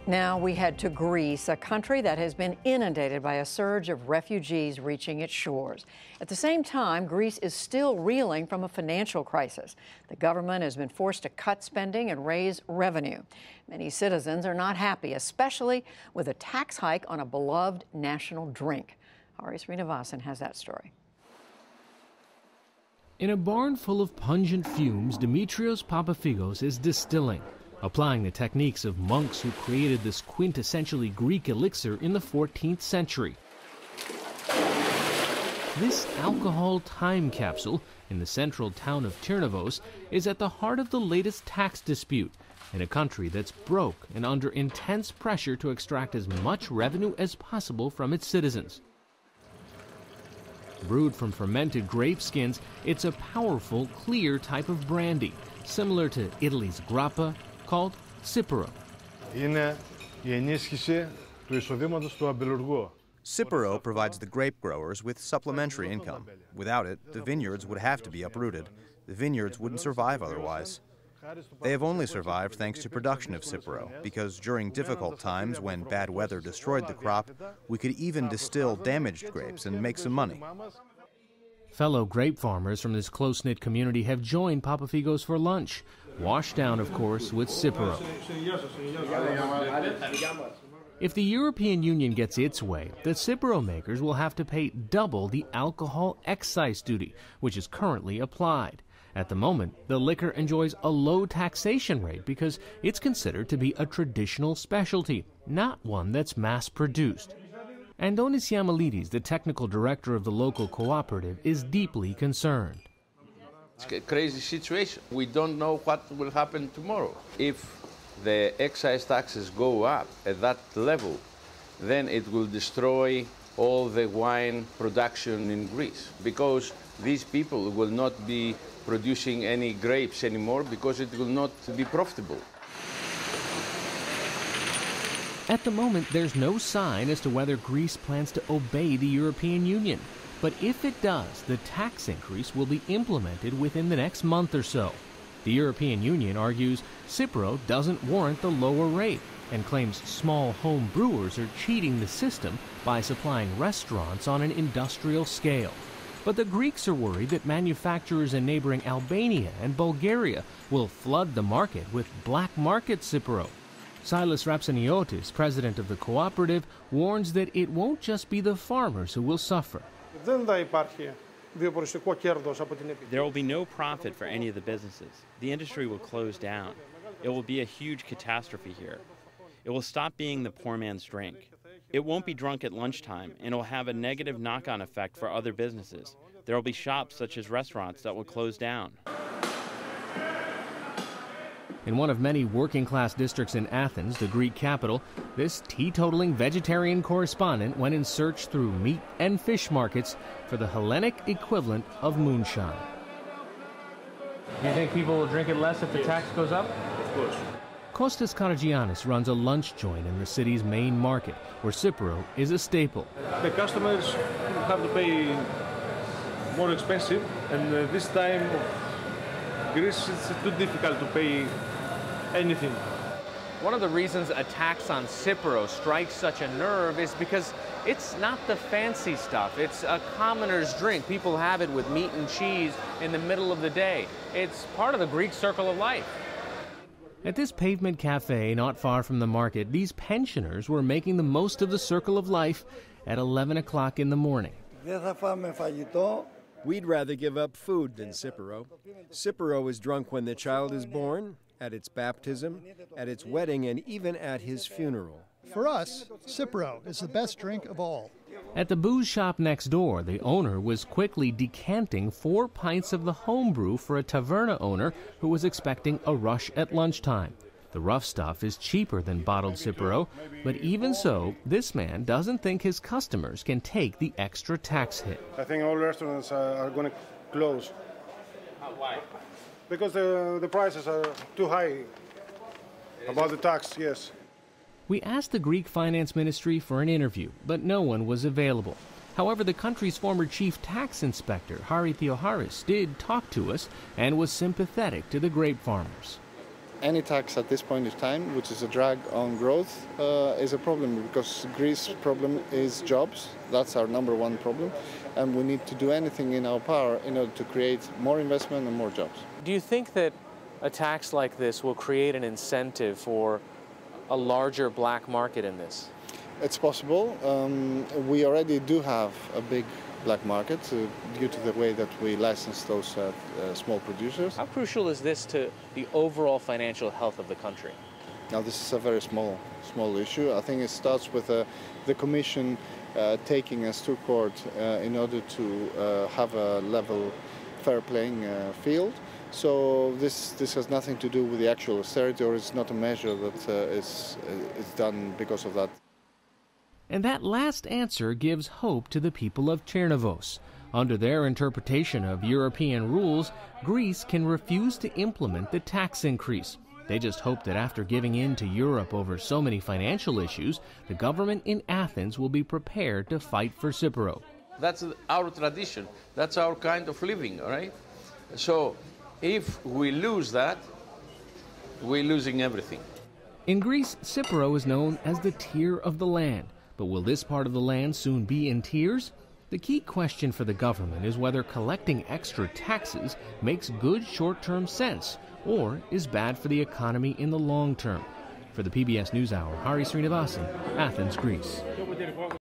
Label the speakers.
Speaker 1: Now we head to Greece, a country that has been inundated by a surge of refugees reaching its shores. At the same time, Greece is still reeling from a financial crisis. The government has been forced to cut spending and raise revenue. Many citizens are not happy, especially with a tax hike on a beloved national drink. Sreenivasan has that story.
Speaker 2: In a barn full of pungent fumes, Dimitrios Papafigos is distilling, applying the techniques of monks who created this quintessentially Greek elixir in the 14th century. This alcohol time capsule in the central town of Tyrnavos is at the heart of the latest tax dispute in a country that's broke and under intense pressure to extract as much revenue as possible from its citizens. Brewed from fermented grape skins, it's a powerful, clear type of brandy, similar to Italy's grappa, called tsipouro.
Speaker 3: Tsipouro provides the grape growers with supplementary income. Without it, the vineyards would have to be uprooted. The vineyards wouldn't survive otherwise. They have only survived thanks to production of tsipouro, because during difficult times when bad weather destroyed the crop, we could even distill damaged grapes and make some money.
Speaker 2: Fellow grape farmers from this close-knit community have joined Papafigos for lunch, washed down, of course, with tsipouro. If the European Union gets its way, the tsipouro makers will have to pay double the alcohol excise duty, which is currently applied. At the moment, the liquor enjoys a low taxation rate because it's considered to be a traditional specialty, not one that's mass-produced. Andonis Yamalidis, the technical director of the local cooperative, is deeply concerned.
Speaker 4: It's a crazy situation. We don't know what will happen tomorrow. If the excise taxes go up at that level, then it will destroy all the wine production in Greece, because these people will not be producing any grapes anymore because it will not be profitable.
Speaker 2: At the moment, there's no sign as to whether Greece plans to obey the European Union. But if it does, the tax increase will be implemented within the next month or so. The European Union argues tsipouro doesn't warrant the lower rate and claims small home brewers are cheating the system by supplying restaurants on an industrial scale. But the Greeks are worried that manufacturers in neighboring Albania and Bulgaria will flood the market with black market tsipouro. Silas Rapsaniotis, president of the cooperative, warns that it won't just be the farmers who will suffer.
Speaker 5: There
Speaker 6: will be no profit for any of the businesses. The industry will close down. It will be a huge catastrophe here. It will stop being the poor man's drink. It won't be drunk at lunchtime, and it will have a negative knock-on effect for other businesses. There will be shops such as restaurants that will close down.
Speaker 2: In one of many working-class districts in Athens, the Greek capital, this teetotaling vegetarian correspondent went in search through meat and fish markets for the Hellenic equivalent of moonshine.
Speaker 7: Do you think people will drink it less if the tax goes up?
Speaker 5: Of course.
Speaker 2: Kostas Karagiannis runs a lunch joint in the city's main market, where tsipouro is a staple.
Speaker 5: The customers have to pay more expensive, and this time of Greece it's too difficult to pay anything.
Speaker 7: One of the reasons a tax on tsipouro strikes such a nerve is because it's not the fancy stuff. It's a commoner's drink. People have it with meat and cheese in the middle of the day. It's part of the Greek circle of life.
Speaker 2: At this pavement cafe not far from the market, these pensioners were making the most of the circle of life at 11 o'clock in the morning.
Speaker 8: We'd rather give up food than tsipouro. Tsipouro is drunk when the child is born, at its baptism, at its wedding, and even at his funeral.
Speaker 9: For us, tsipouro is the best drink of all.
Speaker 2: At the booze shop next door, the owner was quickly decanting 4 pints of the homebrew for a taverna owner who was expecting a rush at lunchtime. The rough stuff is cheaper than bottled tsipouro, but even so, this man doesn't think his customers can take the extra tax hit.
Speaker 5: I think all restaurants are going to close.
Speaker 7: Why?
Speaker 5: Because the prices are too high about the tax, yes.
Speaker 2: We asked the Greek finance ministry for an interview, but no one was available. However, the country's former chief tax inspector, Hari Theoharis, did talk to us and was sympathetic to the grape farmers.
Speaker 10: any tax at this point in time, which is a drag on growth, is a problem, because Greece's problem is jobs. That's our number one problem, and we need to do anything in our power in order to create more investment and more jobs.
Speaker 7: Do you think that a tax like this will create an incentive for a larger black market in this?
Speaker 10: It's possible. We already do have a big black market due to the way that we license those small producers.
Speaker 7: How crucial is this to the overall financial health of the country?
Speaker 10: Now, this is a very small issue. I think it starts with the Commission taking us to court in order to have a level, fair playing field. So this has nothing to do with the actual austerity, or it's not a measure that is done because of that.
Speaker 2: And that last answer gives hope to the people of Sreenivasan. Under their interpretation of European rules, Greece can refuse to implement the tax increase. They just hope that after giving in to Europe over so many financial issues, the government in Athens will be prepared to fight for tsipouro.
Speaker 4: That's our tradition. That's our kind of living, all right? So if we lose that, we're losing everything.
Speaker 2: In Greece, tsipouro is known as the tear of the land. But will this part of the land soon be in tears? The key question for the government is whether collecting extra taxes makes good short-term sense or is bad for the economy in the long term. For the PBS NewsHour, Sreenivasan, Athens, Greece.